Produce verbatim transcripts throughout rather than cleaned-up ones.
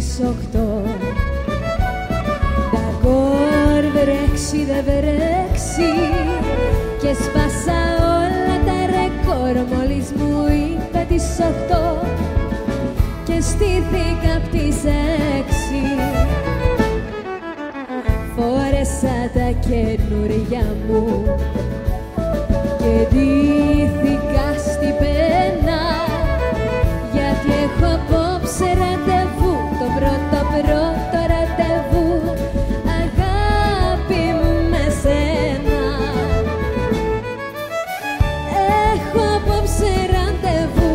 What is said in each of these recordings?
τις οκτώ. Ντακόρ βρέξει δε βρέξει και σπάσα όλα τα ρεκόρ μόλις μου είπε τις οκτώ και στήθηκα απ' τις έξι. Φόρεσα τα καινούρια μου και ντύθηκα στην πένα, γιατί έχω απόψε ραντεβού, το πρώτο πρώτο ραντεβού, αγάπη μου με σένα. Έχω απόψε ραντεβού,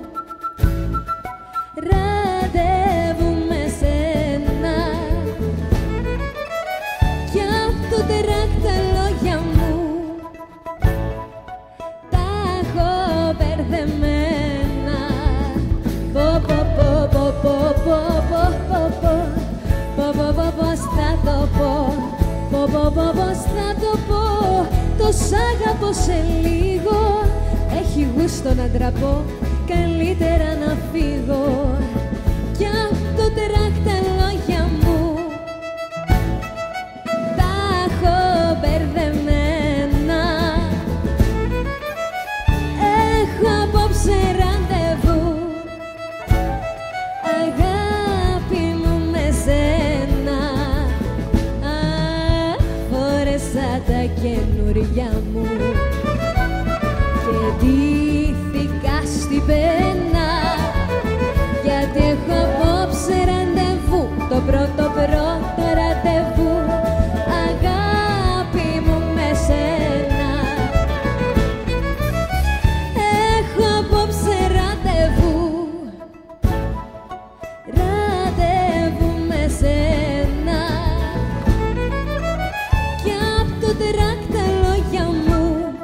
ραντεβού με σένα. Κι απ' το τεράκ τα λόγια μου τα έχω μπερδεμένα. Πω πω πω πω πω πω πω πω πω πω πω πώς θα το πω, πω πω πω πώς θα το πω. Το σ' αγαπώ σε λίγο, έχει γούστο να ντραπώ, καλύτερα να φύγω. Κι απ' το τεράκ τα λόγια μου τα έχω μπερδεμένα. Έχω απόψε ραντεβού, αγάπη μου με σένα. Α, φόρεσα τα καινούρια μου και ντύθηκα στην πένα, γιατί έχω απόψε ραντεβού, το πρώτο πρώτο ραντεβού, αγάπη μου με σένα. Έχω απόψε ραντεβού, ραντεβού με σένα. Κι απ' το τεράκ τα λόγια μου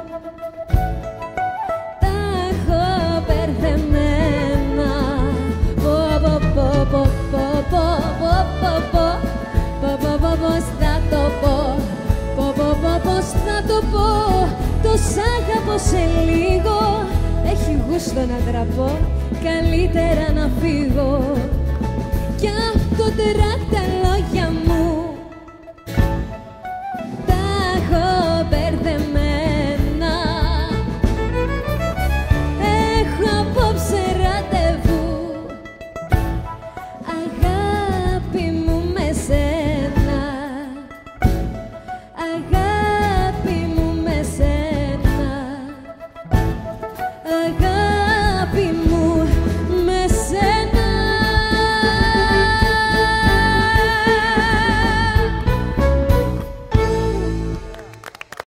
τα έχω μπερδεμένα. Πω πω πω πω πω πω πω πω πω πω πω πώς θα το πω, πω πω πω πώς θα το πω. Το σ' αγαπώ σε λίγο, έχει γούστο να ντραπώ, καλύτερα να φύγω. Κι απ' το τεράκ